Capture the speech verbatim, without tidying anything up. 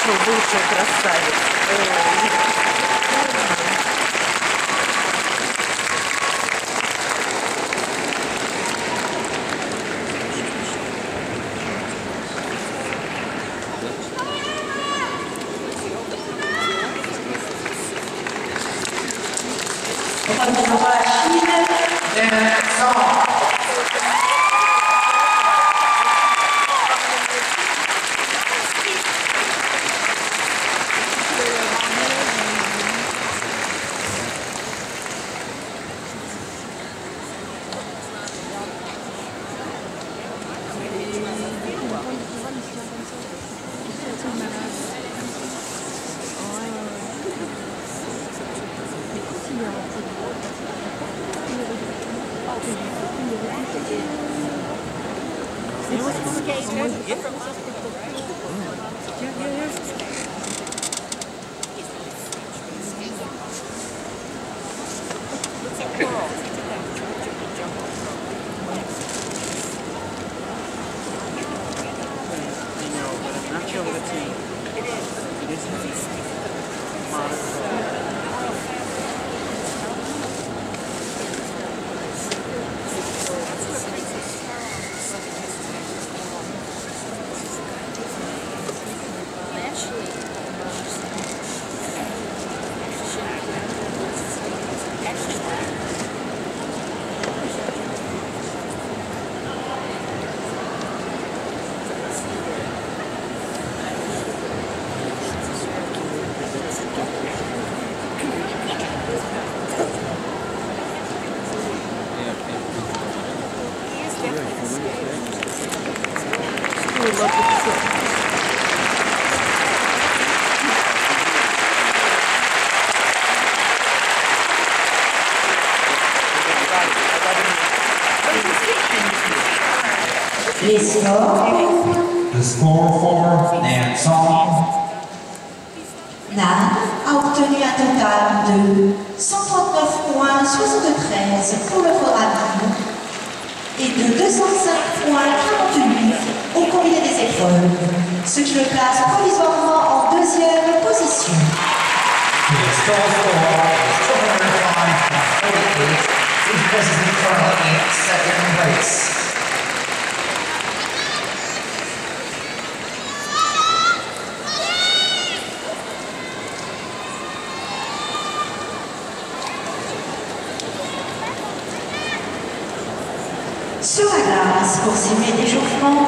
вышел лучший красавец. Les scores. The score for Nan Song. Nan a obtenu un total de cent trente-neuf virgule soixante-treize pour le foramen et de deux cent cinq virgule quarante-huit au combiné des épreuves, ce qui le place provisoirement en deuxième position. The score score is two hundred five point four eight, which places him currently in second place. Sur la glace, pour simuler l'échauffement.